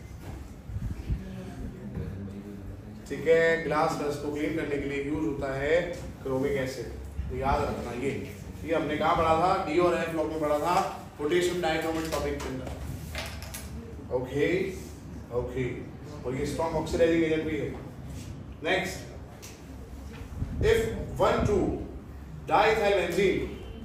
ठीक है। ग्लास डस्ट को क्लीन करने के लिए यूज होता है क्रोमिक एसिड। तो याद रखना ये ये हमने कहाँ पढ़ा था? डी और एफ ब्लॉक में पढ़ा था, पोटेशियम डाइक्रोमेट टॉपिक के अंदर। ओके ओके, और ये स्ट्रॉन्ग ऑक्सीडाइजिंग एजेंट भी है। Next, if one two diethylbenzene,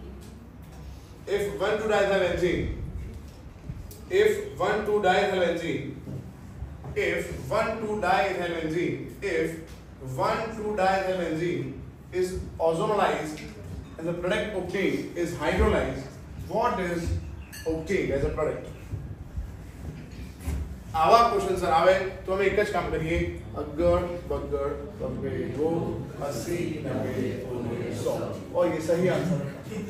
if one two diethylbenzene, if one two diethylbenzene, if one two diethylbenzene, if one two diethylbenzene is ozonolized and the product obtained is hydrolyzed, what is obtained as a product? आवा question sir आवे तो हमें एक काम करिए, अगर बगर बगे दो अस्सी नब्बे सौ, और ये सही आंसर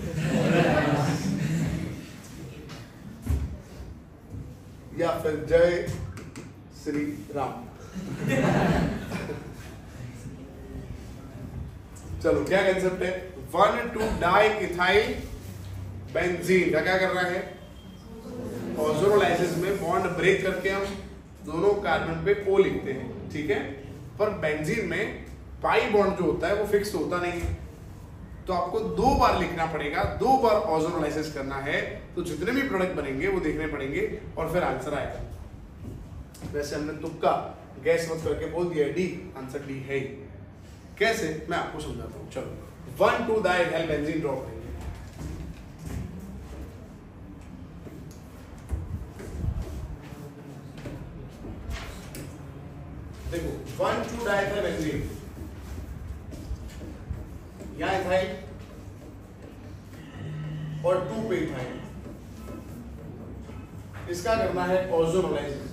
या फिर जय श्री राम। चलो क्या कंसेप्ट है? One two di ethyl benzene का क्या कर रहा है? ओजोनोलाइसिस में बॉन्ड ब्रेक करके हम दोनों कार्बन पे O लिखते हैं, ठीक है। पर बेंजीन में पाई बॉन्ड जो होता है वो फिक्स होता नहीं है, तो आपको दो बार लिखना पड़ेगा, दो बार ओजोनोलाइसिस करना है। तो जितने भी प्रोडक्ट बनेंगे वो देखने पड़ेंगे और फिर आंसर आएगा। वैसे हमने तुक्का गैस मत करके बोल दिया डी, आंसर डी है ही। कैसे मैं आपको समझाता हूँ। चलो one two diethyl benzene draw करेंगे। देखो वन टू डाइथाइल बेंजीन, यहां इथाइल और टू पे इथाइल, इसका करना है ओजोनोलाइसिस।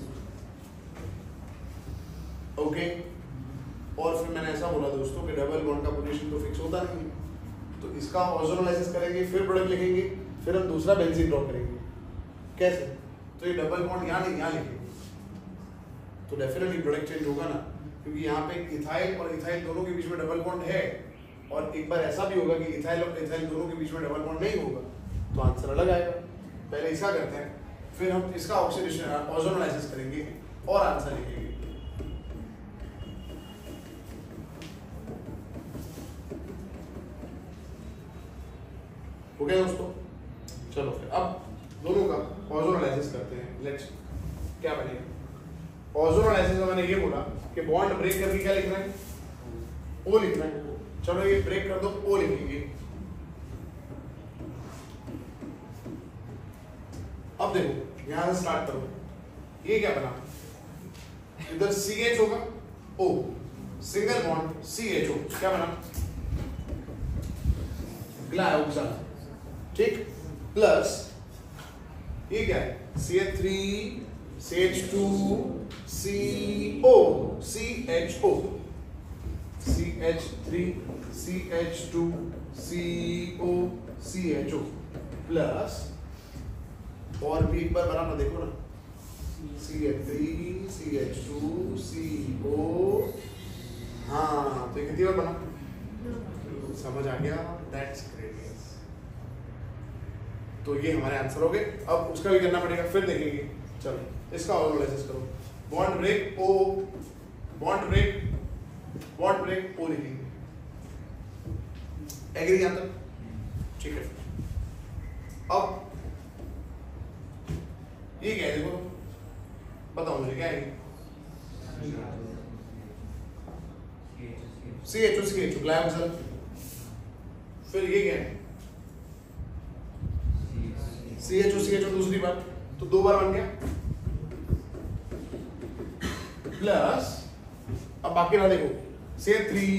ओके, और फिर मैंने ऐसा बोला दोस्तों कि डबल बॉन्ड का पोजीशन तो फिक्स होता नहीं, तो इसका ओजोनोलाइसिस करेंगे, फिर प्रोडक्ट लिखेंगे, फिर हम दूसरा बेंजीन ड्रॉ करेंगे। कैसे? तो ये डबल बॉन्ड यहां नहीं यहां लिखेंगे, तो डेफिनेटली प्रोडक्ट चेंज होगा ना, क्योंकि यहाँ पे इथाइल और इथाइल दोनों के बीच में डबल बॉन्ड है, और एक बार ऐसा भी होगा कि इथाइल और इथाइल दोनों के बीच में डबल बॉन्ड नहीं होगा, तो आंसर अलग आएगा। पहले इसका करते हैं, फिर हम इसका ऑक्सीडेशन ओजोनोलाइसिस करेंगे और आंसर लिखेंगे। हो गया दोस्तों? चलो फिर अब दोनों का ओजोनोलाइसिस करते हैं। लेट्स क्या बनेगा? ओजोनोलाइसिस में मैंने ये बोला कि बॉन्ड ब्रेक करके क्या लिखना है? ओ लिखना है। चलो ये ब्रेक कर दो, ओ लिखेंगे। अब देखो यहां से स्टार्ट करो, ये क्या बना? इधर सी एच होगा, O single bond C H O, क्या बना? ग्लाइकोल, ठीक। प्लस ये क्या है? C H three C H two C O C H O, C H three C H two C O C H O, plus और भी एक बार बनाना देखो ना, C H three C H two C O. हाँ, तो ये कितनी बार बना? समझ आ गया? That's great. तो ये हमारे आंसर हो गए। अब उसका भी करना पड़ेगा, फिर देखेंगे। चलो इसका ओजोनोलाइसिस करो। Bond break O, bond break, bond break O लिखेंगे। एग्री यहां तक? ठीक है। अब ये क्या है? देखो बताओ मुझे क्या है? C H O C H O glycol. फिर ये क्या है? C H O C H ओ दूसरी बार, तो दो बार बन गया। प्लस अब बाकी ना देखो, C H three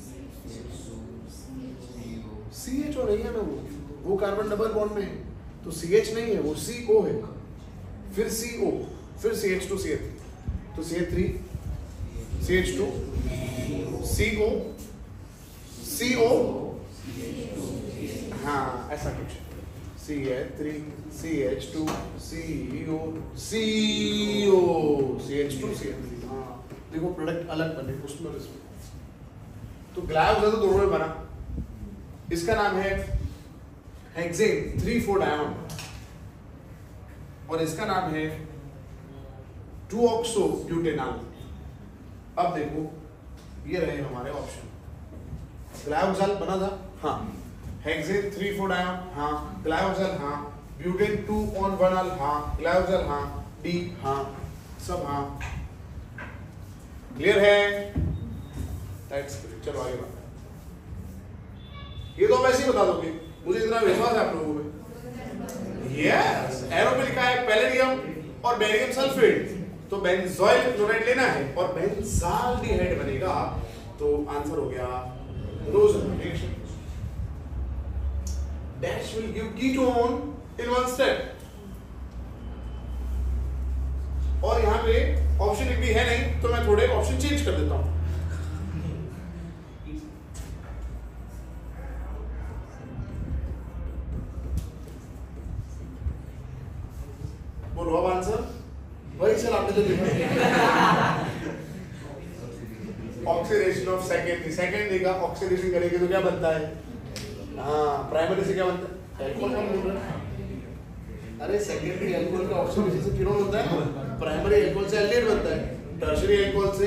C H O नहीं है ना, वो वो कार्बन डबल बॉन्ड में है, तो सी एच नहीं है, वो सी ओ है। फिर सी ओ, फिर C H two C H, तो C H three C H two C O C O हाँ ऐसा कुछ C H three C H two C O C O C H two C H three. हाँ देखो product अलग बने उसमें इसमें। तो ग्लाइकोल तो दोनों में बना। इसका नाम है हेक्सेन थ्री फोर डायन और इसका नाम है टू ऑक्सो ब्यूटेनॉल। अब देखो ये रहे हमारे ऑप्शन। ग्लाइकोल बना था हाँ, हेक्सेन थ्री फोर डायन हाँ, ग्लाइकोल हाँ, ब्यूटेन टू ऑन वन हाँ, ग्लाइकोल हाँ, डी हाँ, सब हाँ। क्लियर है? That's great. चलो आगे बढ़ते हैं। ये तो वैसे ही बता दोगे, मुझे इतना विश्वास है आप लोगों में। यस, एरो पे लिखा है पैलेडियम और बेरियम सल्फेट, तो बेंजोइल क्लोराइड लेना है और बेंजाल्डिहाइड बनेगा। तो आंसर हो गया Rosen reaction. Dash will give ketone in one step. और यहाँ पे ऑप्शन एक भी है नहीं, तो मैं थोड़े ऑप्शन चेंज कर देता हूं। बोलो अब आंसर वही सर आपने जो लिखा। ऑक्सीडेशन ऑफ सेकेंडरी, सेकेंडरी का ऑक्सीडेशन करेंगे तो क्या बनता है? हाँ प्राइमरी से क्या बनता है? एल्कोहल का बोल रहा है। अरे सेकेंडरी एल्कोहल का ऑक्सीडेशन से कीटोन होता है, प्राइमरी एल्कोहल से एल्डिहाइड बनता है, टर्शियरी एल्कोहल से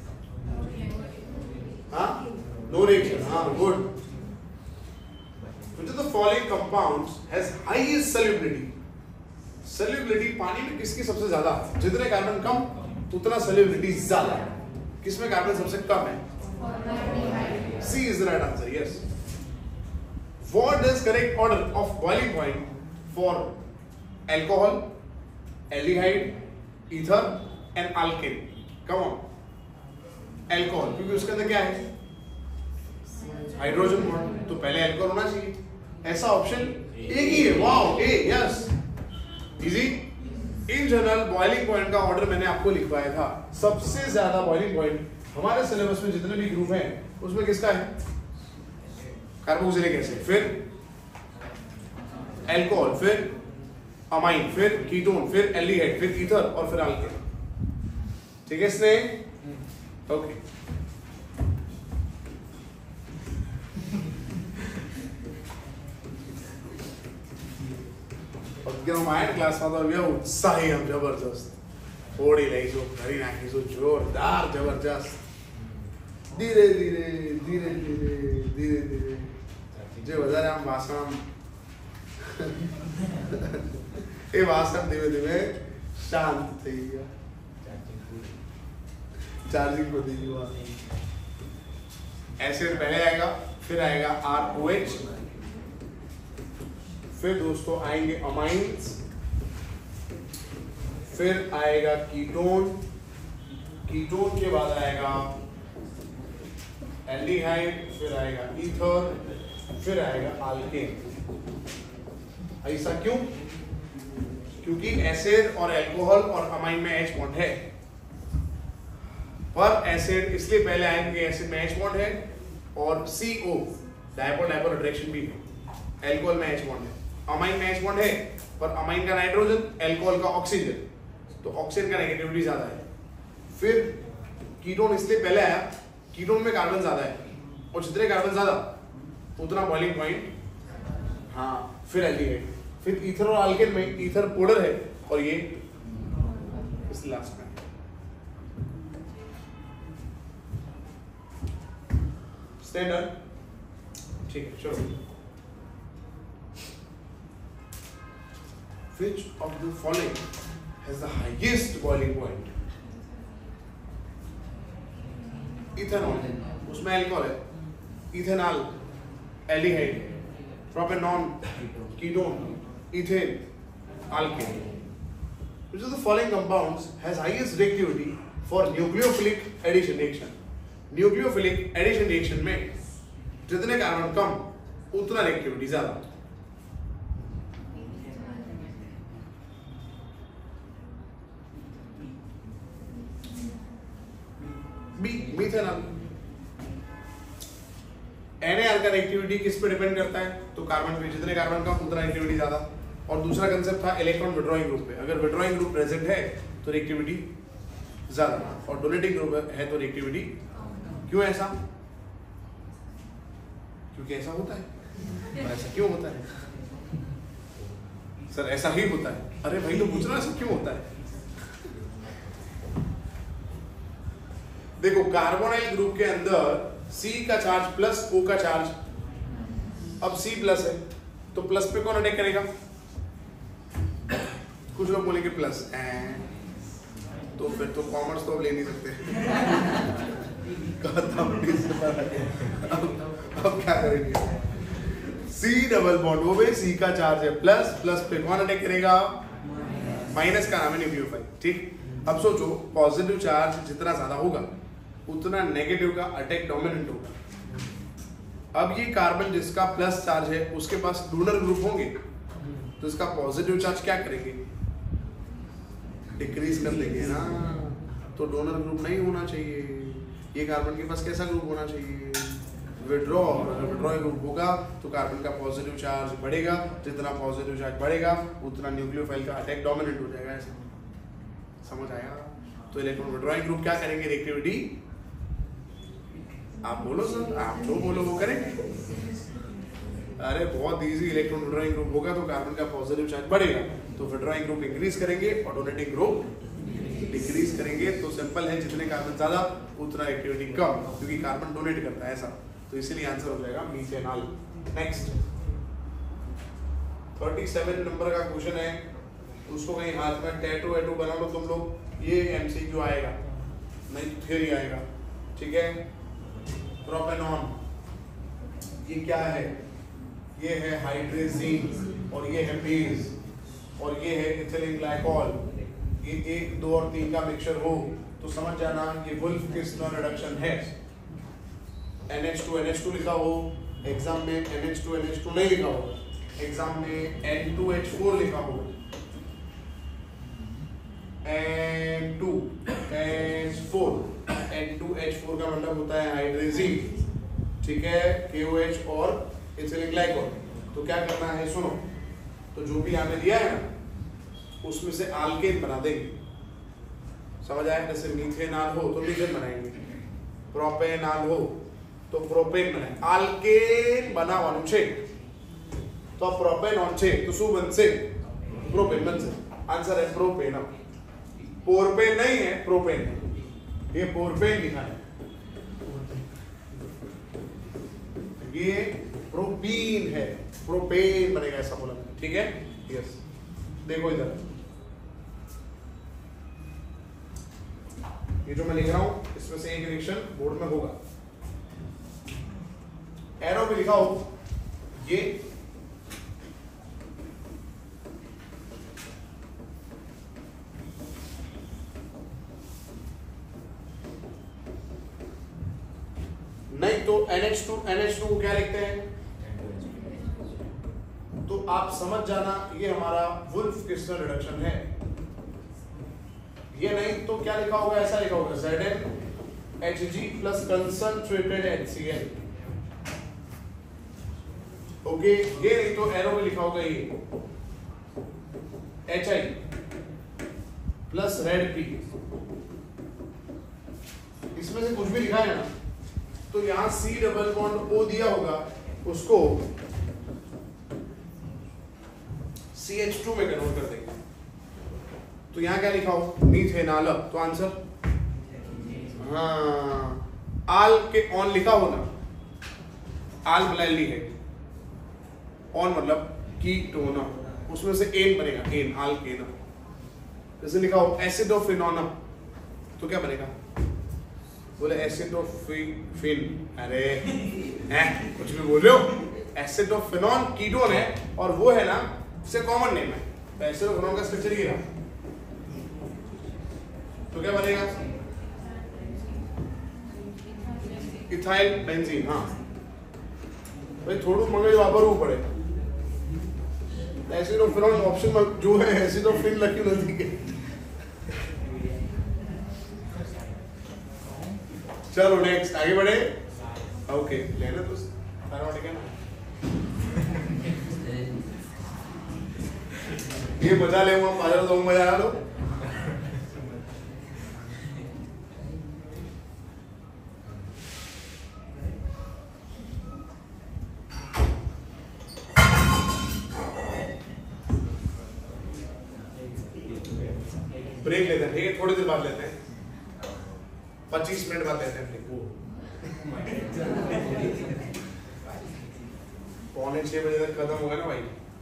हाँ नो रिएक्शन। हाँ good. Which of the following compounds has highest solubility? Solubility पानी में किसकी सबसे ज्यादा? जितने कार्बन कम उतना सॉल्युबिलिटी ज्यादा। किसमें कार्बन सबसे कम है? C is the right answer. Yes. What is correct order of boiling point for alcohol, aldehyde, ether and alkane? Come on. Alcohol क्योंकि उसके अंदर क्या है? हाइड्रोजन बॉन्ड, तो पहले अल्कोहल होना चाहिए। ऐसा ऑप्शन एक ही है। Wow a yes easy. In general boiling point का ऑर्डर मैंने आपको लिखवाया था। सबसे ज्यादा बॉइलिंग पॉइंट हमारे सिलेबस में जितने भी ग्रुप हैं उसमें किसका है? कार्बोक्सिलिक एसिड, फिर अल्कोहल, फिर अमाइन, फिर कीटोन, फिर एल्डिहाइड, फिर ईथर और फिर अल्केन। ठीक है स्नेह? ओके। रामायण क्लास में तो उत्साही हम जबरदस्त थोड़ी लईसो घरी नाखीसो जोरदार जबरदस्त धीरे धीरे धीरे धीरे धीरे धीरे जो વધારે આમ વાસણ એ વાસણ ધીમે ધીમે શાંત થઈ ગયા चार्जिंग को दी हुआ। एसिड पहले आएगा, फिर आएगा आर ओ एच, फिर दोस्तों आएंगे अमाइंस, फिर आएगा कीटोन, कीटोन के बाद आएगा एल्डिहाइड, फिर आएगा ईथर, फिर आएगा अल्केन। ऐसा क्यों? क्योंकि एसिड और अल्कोहल और अमाइन में एच बॉन्ड है। पर एसिड इसलिए पहले आया क्योंकि एसिड में एच बॉन्ड है और C O dipole dipole attraction भी है। अल्कोहल में एच बॉन्ड है, अमाइन में एच बॉन्ड है, पर अमाइन का नाइट्रोजन, अल्कोहल का ऑक्सीजन, तो ऑक्सीजन का नेगेटिविटी ज्यादा है। फिर कीटोन इसलिए पहले आया, कीटोन में कार्बन ज्यादा है और जितने कार्बन ज्यादा उतना बॉइलिंग पॉइंट। हाँ फिर एल्डिहाइड, फिर ईथर और अल्केन में ईथर पाउडर है और ये इस लास्ट में। स्टैंडर्ड ठीक है चलो। Which of the following has the highest boiling point? Ethanol, उसमें अल्कोहल है, ethanol, aldehyde, propanone, ketone, ethane, alkane. Which of the following compounds has highest reactivity for nucleophilic addition reaction? Nucleophilic addition reaction में जितने carbon कम उतना reactivity ज्यादा। B methanol. N A R का reactivity किस पे डिपेंड करता है? तो कार्बन पे, जितने कार्बन कम उतना रिएक्टिविटी ज्यादा। और दूसरा कंसेप्ट था इलेक्ट्रॉन विड्रॉइंग ग्रुप पे, अगर विड्रॉइंग ग्रुप प्रेजेंट है तो रिएक्टिविटी ज्यादा, और डोनेटिंग ग्रुप है तो रिएक्टिविटी। क्यों ऐसा? क्योंकि ऐसा होता है। और ऐसा क्यों होता है? सर ऐसा ही होता है। अरे भाई तो पूछना ऐसा क्यों होता है? देखो कार्बोनाइल ग्रुप के अंदर C का चार्ज प्लस O का चार्ज, अब C प्लस है तो प्लस पे कौन अटैक करेगा? कुछ लोग बोलेंगे प्लस, तो फिर तो कॉमर्स तो अब ले नहीं सकते। अब, अब क्या करेंगे? C डबल बॉन्ड, वो भी C का चार्ज है प्लस, प्लस पे कौन अटैक करेगा? माइनस का नाम है न्यूक्लियोफाइल। ठीक, अब सोचो पॉजिटिव चार्ज जितना ज्यादा होगा उतना नेगेटिव का अटैक डोमिनेंट होगा। अब ये कार्बन जिसका प्लस चार्ज है उसके पास डोनर ग्रुप होंगे, तो इसका पॉजिटिव चार्ज क्या करेंगे? डिक्रीज कर देंगे ना। तो डोनर ग्रुप नहीं होना चाहिए। ये कार्बन के पास कैसा ग्रुप होना चाहिए? विड्रॉ। अगर विड्रॉ ग्रुप होगा तो कार्बन का पॉजिटिव चार्ज बढ़ेगा, जितना पॉजिटिव चार्ज बढ़ेगा उतना न्यूक्लियोफाइल का अटैक डोमिनेंट हो जाएगा। ऐसा समझ आया? तो इलेक्ट्रॉन विड्रॉइंग ग्रुप क्या करेंगे? रिएक्टिविटी, आप बोलो सर, आप जो बोलो वो करेंगे। अरे बहुत इजी, इलेक्ट्रॉन विड्रॉइंग ग्रुप होगा तो कार्बन का पॉजिटिव चार्ज बढ़ेगा, तो विड्रॉइंग ग्रुप इंक्रीज करेंगे और डोनेटिंग ग्रुप डिक्रीज करेंगे। तो सिंपल है, जितने कार्बन ज्यादा उतना एक्टिविटी कम, क्योंकि कार्बन डोनेट करता है ऐसा। तो इसीलिए आंसर हो जाएगा मीथेनॉल। नेक्स्ट सैंतीस नंबर का क्वेश्चन है, उसको कहीं हाथ में टैटू वैटू बना लो तुम लोग। ये एमसीक्यू आएगा, नहीं थ्योरी आएगा। ठीक है, प्रोपेनॉन ये क्या है? ये है हाइड्रेजीन और ये है बेस और ये है इथिलीन ग्लाइकॉल। ये एक दो और तीन का मिक्सचर हो तो समझ जाना ये वुल्फ किस नॉन रिडक्शन है। N H two N H two लिखा हो एग्जाम में, N H two N H two नहीं लिखा हो एग्जाम में, एन टू एच फोर लिखा हो, N two H four, N two H four का मतलब होता है हाइड्रेजीन। ठीक है, के ओ एच और इथिलीन ग्लाइकॉल। तो क्या करना है सुनो, तो जो भी यहाँ पे दिया है ना उसमें से आल्केन बना देंगे। समझ आया? जैसे मीथेनॉल हो तो मीथेन बनाएंगे, प्रोपेनॉल हो तो प्रोपेन बनाएंगे। आल्केन बना वन छे तो प्रोपेन ऑन छे तो सु बन से प्रोपेन बन से। आंसर है प्रोपेन। पोरपेन नहीं है, प्रोपेन है। ये पोरपेन लिखा है, ये प्रोपीन है, प्रोपेन बनेगा ऐसा बोला। ठीक है, यस। देखो इधर ये जो मैं लिख रहा हूं इसमें से एक रिएक्शन बोर्ड में होगा, एरो पे लिखा हो ये नहीं तो N H two N H two को क्या लिखते हैं? तो आप समझ जाना ये हमारा वुल्फ क्रिस्टल रिडक्शन है। ये नहीं तो क्या लिखा होगा? ऐसा लिखा होगा Z N H G plus concentrated H C l। Okay, ये नहीं तो एरो में लिखा होगा ये H I plus red P। इसमें से कुछ भी लिखा है ना तो यहां C डबल बॉन्ड O दिया होगा, उसको C H टू में कन्वर्ट कर देंगे। तो यहां क्या लिखा हो? मीथेनॉल। तो आंसर हाँ, आल के ऑन लिखा हो ना, आल ब्लैली है, ऑन मतलब कीटोन, उसमें से एन बनेगा, एन आल के ना। जैसे लिखा हो एसिडोफिनोन तो क्या बनेगा? बोले एसिडोफिन। अरे हैं कुछ भी बोल रहे हो? एसिडोफिनोन कीटोन है और वो है ना इससे कॉमन नेम है, तो एसिडोफिनोन का स्ट्रक्चर ये रहा। तो क्या बनेगा? Ethyl benzene. हाँ भाई थोड़ा मगज वापरવું પડે। एसिडोफिनोन ऑप्शन में जो है एसिडोफिन लख्યું નથી કે चलो नेक्स्ट आगे बढ़े। ओके लेना तो पैरामेडिक है ना, ये मजा ले वो मजा लो मजा लो। ब्रेक लेते हैं, ठीक है, थोड़ी देर बाद लेते हैं, पच्चीस मिनट बाद लेते हैं ब्रेक। पौने छह बजे तक खत्म होगा ना भाई।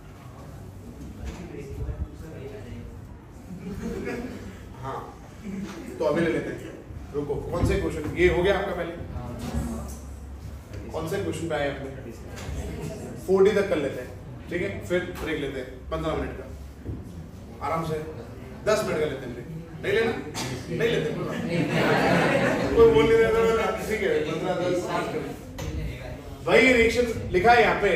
हाँ तो अभी ले लेते हैं, रुको। कौन से क्वेश्चन, ये हो गया आपका पहले, कौन से क्वेश्चन पे आए आपने? फोर्टी तक कर लेते हैं, ठीक है, फिर ब्रेक लेते हैं पंद्रह मिनट का, आराम से दस मिनट का लेते हैं ब्रेक। नहीं लेना, नहीं लेते कोई बोल नहीं रहा, ठीक है, पंद्रह दस पाँच कर। वही रिएक्शन लिखा है यहाँ पे,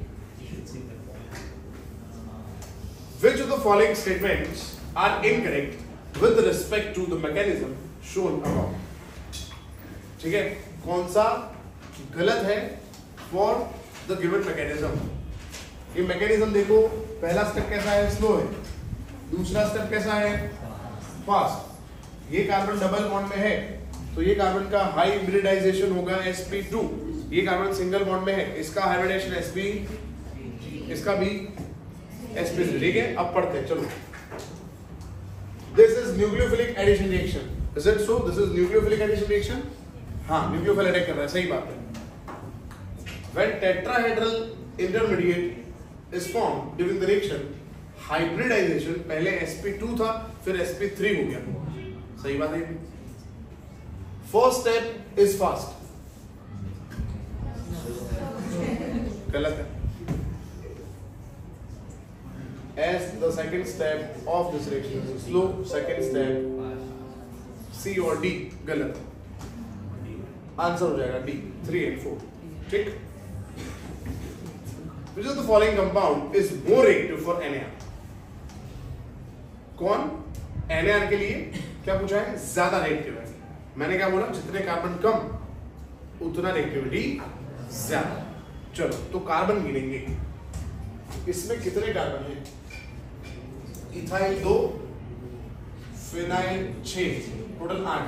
which of the following statements are incorrect with respect to the mechanism shown above। ठीक है, कौन सा गलत है for the given mechanism। ये मैकेनिज्म देखो, पहला स्टेप कैसा है, स्लो है, दूसरा स्टेप कैसा है, फास्ट। ये कार्बन डबल बॉन्ड में है तो ये कार्बन का हाई हाइब्रिडाइजेशन होगा एस पी टू, ये कार्बन सिंगल बॉन्ड में है, इसका हाइब्रिडाइजेशन एस पी, इसका भी एस पी थ्री। ठीक है, अब पढ़ते हैं, चलो। This is nucleophilic addition reaction, is it so? This is nucleophilic addition reaction. हाँ, न्यूक्लियोफिल अटैक कर रहा है, सही बात है। When tetrahedral intermediate is formed during the reaction, hybridisation पहले एस पी टू था फिर एस पी थ्री हो गया, सही बात है। फर्स्ट स्टेप इज फास्ट, गलत है। As the second step of this reaction is slow, second step C और D गलत, आंसर हो जाएगा D, थ्री एंड फोर। ठीक। Which of the following compound is more reactive for N A R? कौन? N A R के लिए क्या पूछा है? ज्यादा रिएक्टिव है। मैंने क्या बोला? जितने कार्बन कम उतना रिएक्टिविटी ज्यादा। चलो तो कार्बन गिनेंगे, इसमें कितने कार्बन हैं? इथाइल दो, फिनाइल छह, टोटल आठ,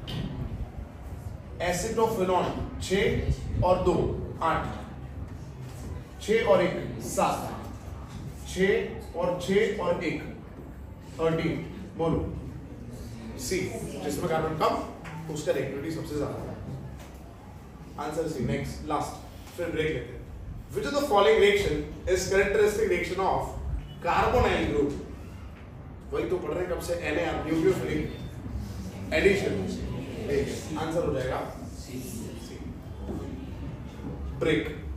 एसिटोफिनॉल छह और दो आठ, छह और एक सात, छह और छह और एक थर्टीन। बोलो सी, जिसमें कार्बन कम उसका रिएक्टिविटी सबसे ज्यादा है, आंसर सी। नेक्स्ट लास्ट, फिर ब्रेक लेते हैं। Which of the following reaction is characteristic reaction of carbonyl group? वही तो पढ़ रहे हैं कब से, N A R, nucleophilic addition. Answer हो जाएगा सी। ब्रेक।